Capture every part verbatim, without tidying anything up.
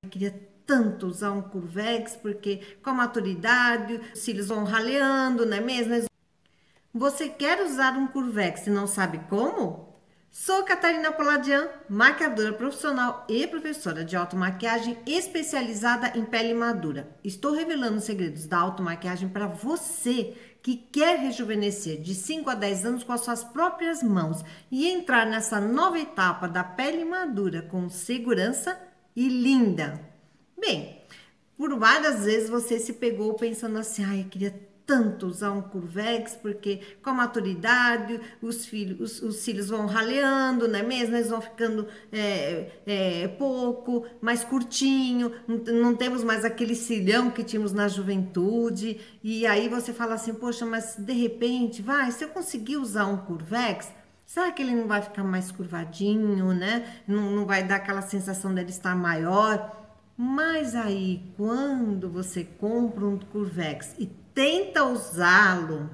queria tanto usar um Curvex, porque com a maturidade, os cílios vão raleando, não é mesmo? Você quer usar um Curvex e não sabe como? Sou Catarina Poladian, maquiadora profissional e professora de automaquiagem especializada em pele madura. Estou revelando segredos da automaquiagem para você que quer rejuvenescer de cinco a dez anos com as suas próprias mãos e entrar nessa nova etapa da pele madura com segurança e linda. Bem, por várias vezes você se pegou pensando assim, ai, eu queria tanto usar um Curvex, porque com a maturidade os, filhos, os, os cílios vão raleando, não é mesmo? Eles vão ficando é, é, pouco, mais curtinho, não, não temos mais aquele cilhão que tínhamos na juventude, e aí você fala assim, poxa, mas de repente, vai, se eu conseguir usar um Curvex, será que ele não vai ficar mais curvadinho, né? Não, não vai dar aquela sensação dele estar maior? Mas aí, quando você compra um Curvex e tenta usá-lo,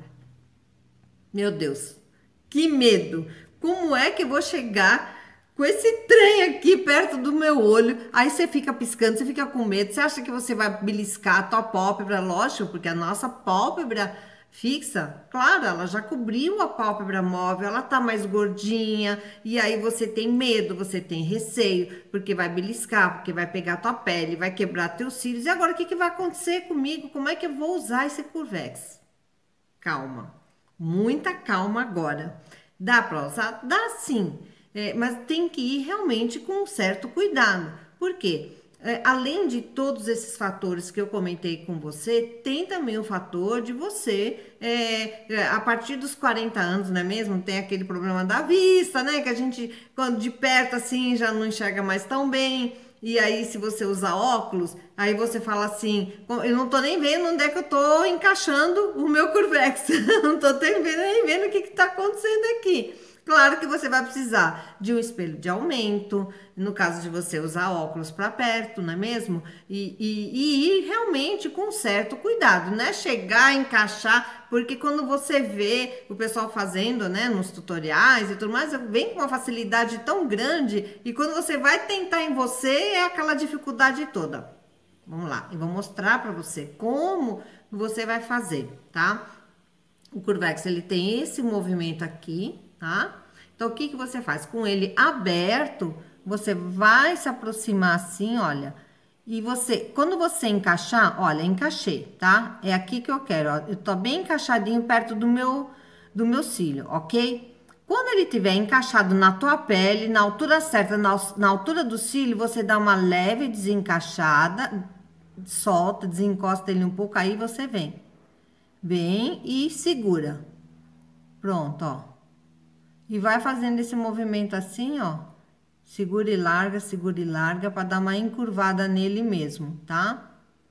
meu Deus, que medo! Como é que eu vou chegar com esse trem aqui perto do meu olho? Aí você fica piscando, você fica com medo, você acha que você vai beliscar a tua pálpebra, lógico, porque a nossa pálpebra fixa, claro, ela já cobriu a pálpebra móvel, ela tá mais gordinha, e aí você tem medo, você tem receio, porque vai beliscar, porque vai pegar tua pele, vai quebrar teus cílios. E agora o que que vai acontecer comigo? Como é que eu vou usar esse Curvex? Calma, muita calma agora. Dá para usar? Dá sim, é, mas tem que ir realmente com um certo cuidado. Por quê? É, além de todos esses fatores que eu comentei com você, tem também o fator de você, é, a partir dos quarenta anos, não é mesmo? Tem aquele problema da vista, né? Que a gente, quando de perto assim, já não enxerga mais tão bem. E aí, se você usar óculos, aí você fala assim, eu não tô nem vendo onde é que eu tô encaixando o meu Curvex. Não tô nem vendo, nem vendo o que que tá acontecendo aqui. Claro que você vai precisar de um espelho de aumento, no caso de você usar óculos para perto, não é mesmo? E, e, e ir realmente com certo cuidado, né? Chegar, encaixar, porque quando você vê o pessoal fazendo, né, nos tutoriais e tudo mais, vem com uma facilidade tão grande e quando você vai tentar em você, é aquela dificuldade toda. Vamos lá, eu vou mostrar para você como você vai fazer, tá? O Curvex, ele tem esse movimento aqui, tá? Então, o que que você faz? Com ele aberto, você vai se aproximar assim, olha. E você, quando você encaixar, olha, encaixei, tá? É aqui que eu quero, ó. Eu tô bem encaixadinho perto do meu, do meu cílio, ok? Quando ele tiver encaixado na tua pele, na altura certa, na, na altura do cílio, você dá uma leve desencaixada, solta, desencosta ele um pouco, aí você vem. Vem e segura. Pronto, ó. E vai fazendo esse movimento assim, ó. Segura e larga, segura e larga, para dar uma encurvada nele mesmo, tá?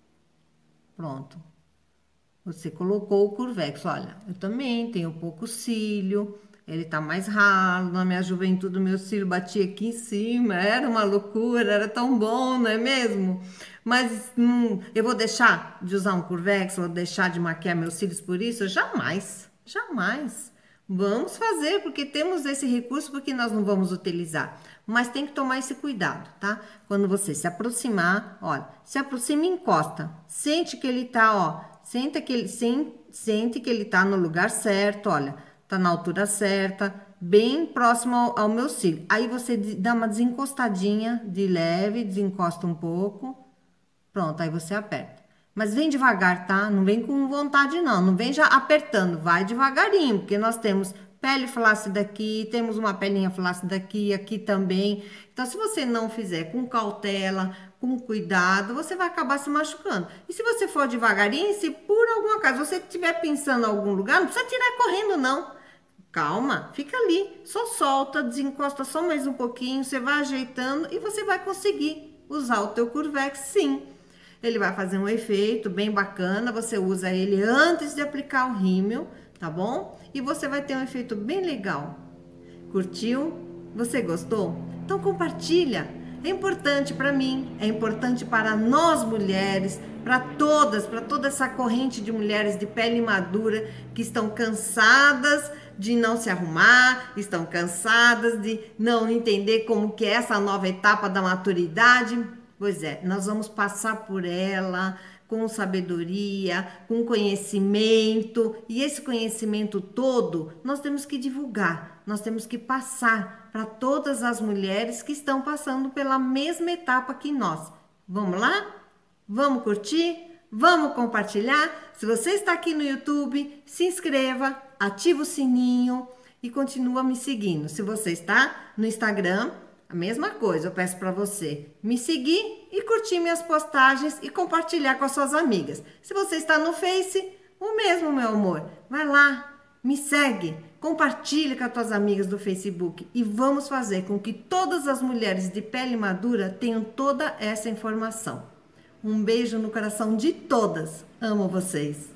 Pronto. Você colocou o Curvex. Olha, eu também tenho pouco cílio. Ele tá mais ralo. Na minha juventude, o meu cílio batia aqui em cima. Era uma loucura, era tão bom, não é mesmo? Mas hum, eu vou deixar de usar um Curvex, vou deixar de maquiar meus cílios por isso? Jamais, jamais. Vamos fazer, porque temos esse recurso, porque nós não vamos utilizar. Mas tem que tomar esse cuidado, tá? Quando você se aproximar, olha, se aproxima e encosta. Sente que ele tá, ó, sente que ele, sente que ele tá no lugar certo, olha, tá na altura certa, bem próximo ao, ao meu cílio. Aí você dá uma desencostadinha de leve, desencosta um pouco. Pronto, aí você aperta. Mas vem devagar, tá? Não vem com vontade, não. Não vem já apertando. Vai devagarinho, porque nós temos pele flácida aqui, temos uma pelinha flácida aqui, aqui também. Então, se você não fizer com cautela, com cuidado, você vai acabar se machucando. E se você for devagarinho, se por algum acaso você estiver pensando em algum lugar, não precisa tirar correndo, não. Calma, fica ali. Só solta, desencosta só mais um pouquinho, você vai ajeitando e você vai conseguir usar o teu Curvex, sim. Ele vai fazer um efeito bem bacana, você usa ele antes de aplicar o rímel, tá bom? E você vai ter um efeito bem legal. Curtiu? Você gostou? Então compartilha. É importante para mim, é importante para nós mulheres, para todas, para toda essa corrente de mulheres de pele madura que estão cansadas de não se arrumar, estão cansadas de não entender como que é essa nova etapa da maturidade. Pois é, nós vamos passar por ela com sabedoria, com conhecimento, e esse conhecimento todo nós temos que divulgar, nós temos que passar para todas as mulheres que estão passando pela mesma etapa que nós. Vamos lá? Vamos curtir? Vamos compartilhar? Se você está aqui no YouTube, se inscreva, ativa o sininho e continua me seguindo. Se você está no Instagram, a mesma coisa, eu peço para você me seguir e curtir minhas postagens e compartilhar com as suas amigas. Se você está no Face, o mesmo, meu amor. Vai lá, me segue, compartilha com as tuas amigas do Facebook e vamos fazer com que todas as mulheres de pele madura tenham toda essa informação. Um beijo no coração de todas. Amo vocês.